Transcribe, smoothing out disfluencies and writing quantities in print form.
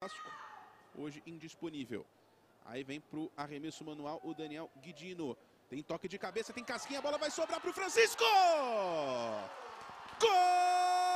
Hoje indisponível. Aí vem pro arremesso manual o Daniel Guidino. Tem toque de cabeça, tem casquinha, a bola vai sobrar pro Francisco! Gol!